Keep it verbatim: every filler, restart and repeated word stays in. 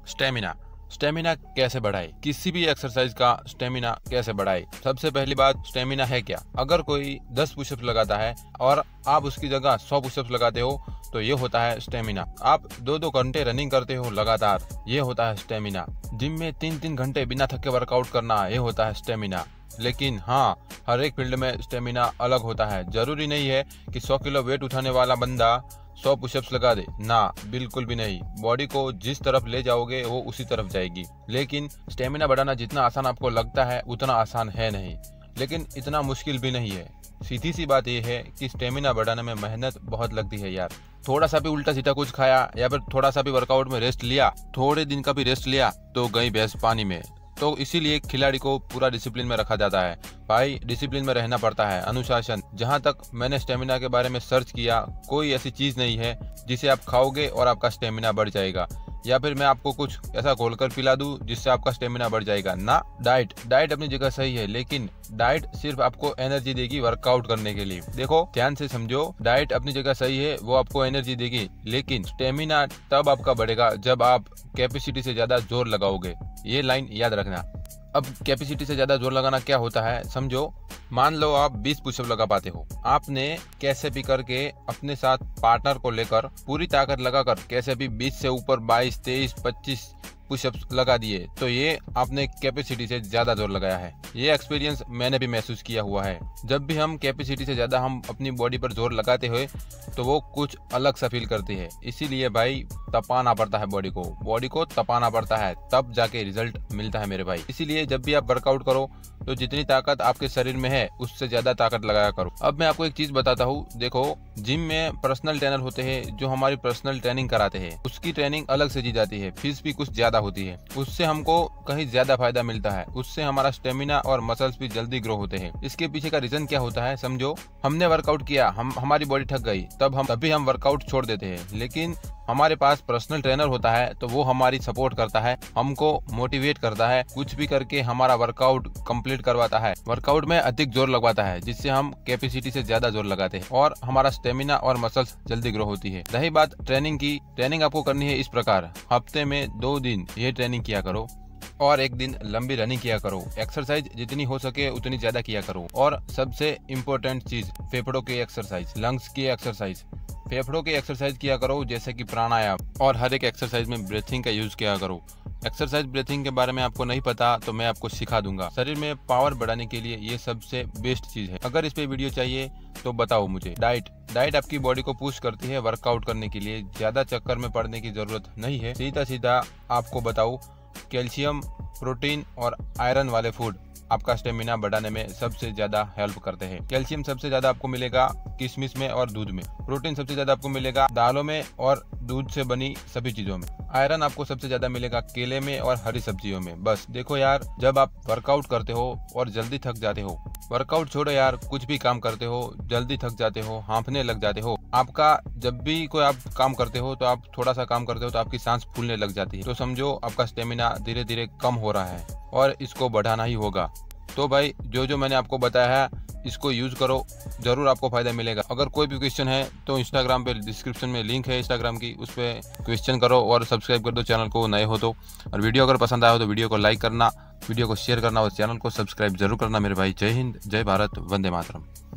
Stamina stamina कैसे बढ़ाए, किसी भी एक्सरसाइज का स्टेमिना कैसे बढ़ाए। सबसे पहली बात, स्टेमिना है क्या। अगर कोई दस पुशअप्स लगाता है और आप उसकी जगह सौ पुशअप्स लगाते हो तो ये होता है स्टेमिना। आप दो दो घंटे रनिंग करते हो लगातार, ये होता है स्टेमिना। जिम में तीन तीन घंटे बिना थके वर्कआउट करना, ये होता है स्टेमिना। लेकिन हाँ, हर एक फील्ड में स्टेमिना अलग होता है। जरूरी नहीं है कि सौ किलो वेट उठाने वाला बंदा सौ पुशअप्स लगा दे, ना, बिल्कुल भी नहीं। बॉडी को जिस तरफ ले जाओगे वो उसी तरफ जाएगी। लेकिन स्टेमिना बढ़ाना जितना आसान आपको लगता है उतना आसान है नहीं, लेकिन इतना मुश्किल भी नहीं है। सीधी सी बात यह है कि स्टेमिना बढ़ाने में मेहनत बहुत लगती है यार। थोड़ा सा भी उल्टा सीधा कुछ खाया या फिर थोड़ा सा भी वर्कआउट में रेस्ट लिया, थोड़े दिन का भी रेस्ट लिया तो गई भैंस पानी में। तो इसीलिए खिलाड़ी को पूरा डिसिप्लिन में रखा जाता है। भाई, डिसिप्लिन में रहना पड़ता है, अनुशासन। जहां तक मैंने स्टेमिना के बारे में सर्च किया, कोई ऐसी चीज नहीं है जिसे आप खाओगे और आपका स्टेमिना बढ़ जाएगा, या फिर मैं आपको कुछ ऐसा घोलकर पिला दूं जिससे आपका स्टेमिना बढ़ जाएगा। ना, डाइट डाइट अपनी जगह सही है, लेकिन डाइट सिर्फ आपको एनर्जी देगी वर्कआउट करने के लिए। देखो, ध्यान से समझो, डाइट अपनी जगह सही है, वो आपको एनर्जी देगी, लेकिन स्टेमिना तब आपका बढ़ेगा जब आप कैपेसिटी से ज्यादा जोर लगाओगे। ये लाइन याद रखना। अब कैपेसिटी से ज्यादा जोर लगाना क्या होता है, समझो। मान लो आप बीस पुशअप लगा पाते हो, आपने कैसे भी करके अपने साथ पार्टनर को लेकर पूरी ताकत लगाकर कैसे भी बीस से ऊपर बाईस, तेईस, पच्चीस पुशअप्स लगा दिए, तो ये आपने कैपेसिटी से ज्यादा जोर लगाया है। ये एक्सपीरियंस मैंने भी महसूस किया हुआ है। जब भी हम कैपेसिटी से ज्यादा हम अपनी बॉडी पर जोर लगाते हुए तो वो कुछ अलग सा फील करती है। इसीलिए भाई, तपाना पड़ता है बॉडी को, बॉडी को तपाना पड़ता है, तब जाके रिजल्ट मिलता है मेरे भाई। इसीलिए जब भी आप वर्कआउट करो तो जितनी ताकत आपके शरीर में है उससे ज्यादा ताकत लगाया करो। अब मैं आपको एक चीज बताता हूँ। देखो, जिम में पर्सनल ट्रेनर होते हैं जो हमारी पर्सनल ट्रेनिंग कराते हैं। उसकी ट्रेनिंग अलग से दी जाती है, फीस भी कुछ ज्यादा होती है। उससे हमको कहीं ज्यादा फायदा मिलता है, उससे हमारा स्टेमिना और मसल्स भी जल्दी ग्रो होते हैं। इसके पीछे का रीजन क्या होता है, समझो। हमने वर्कआउट किया, हम हमारी बॉडी थक गई, तब हम तभी हम वर्कआउट छोड़ देते हैं। लेकिन हमारे पास पर्सनल ट्रेनर होता है तो वो हमारी सपोर्ट करता है, हमको मोटिवेट करता है, कुछ भी करके हमारा वर्कआउट कंप्लीट करवाता है, वर्कआउट में अधिक जोर लगवाता है, जिससे हम कैपेसिटी से ज्यादा जोर लगाते हैं और हमारा स्टेमिना और मसल्स जल्दी ग्रो होती है। रही बात ट्रेनिंग की, ट्रेनिंग आपको करनी है इस प्रकार। हफ्ते में दो दिन ये ट्रेनिंग किया करो और एक दिन लंबी रनिंग किया करो। एक्सरसाइज जितनी हो सके उतनी ज्यादा किया करो। और सबसे इम्पोर्टेंट चीज, फेफड़ों की एक्सरसाइज, लंग्स की एक्सरसाइज। फेफड़ों की एक्सरसाइज किया करो, जैसे कि प्राणायाम, और हर एक एक्सरसाइज में ब्रीथिंग का यूज किया करो। एक्सरसाइज ब्रीथिंग के बारे में आपको नहीं पता तो मैं आपको सिखा दूंगा। शरीर में पावर बढ़ाने के लिए ये सबसे बेस्ट चीज है। अगर इस पे वीडियो चाहिए तो बताओ मुझे। डाइट डाइट आपकी बॉडी को पुश करती है वर्कआउट करने के लिए। ज्यादा चक्कर में पड़ने की जरूरत नहीं है। सीधा सीधा आपको बताऊं, कैल्शियम, प्रोटीन और आयरन वाले फूड आपका स्टेमिना बढ़ाने में सबसे ज्यादा हेल्प करते हैं। कैल्शियम सबसे ज्यादा आपको मिलेगा किशमिश में और दूध में। प्रोटीन सबसे ज्यादा आपको मिलेगा दालों में और दूध से बनी सभी चीजों में। आयरन आपको सबसे ज्यादा मिलेगा केले में और हरी सब्जियों में। बस देखो यार, जब आप वर्कआउट करते हो और जल्दी थक जाते हो, वर्कआउट छोड़ो यार, कुछ भी काम करते हो, जल्दी थक जाते हो, हांफने लग जाते हो, आपका जब भी कोई आप काम करते हो तो आप थोड़ा सा काम करते हो तो आपकी सांस फूलने लग जाती है, तो समझो आपका स्टेमिना धीरे धीरे कम हो रहा है और इसको बढ़ाना ही होगा। तो भाई, जो जो मैंने आपको बताया है इसको यूज करो, जरूर आपको फायदा मिलेगा। अगर कोई भी क्वेश्चन है तो इंस्टाग्राम पे डिस्क्रिप्शन में लिंक है इंस्टाग्राम की, उस पर क्वेश्चन करो और सब्सक्राइब कर दो चैनल को, नए हो तो। और वीडियो अगर पसंद आया हो तो वीडियो को लाइक करना, वीडियो को शेयर करना और चैनल को सब्सक्राइब जरूर करना मेरे भाई। जय हिंद, जय भारत, वंदे मातरम।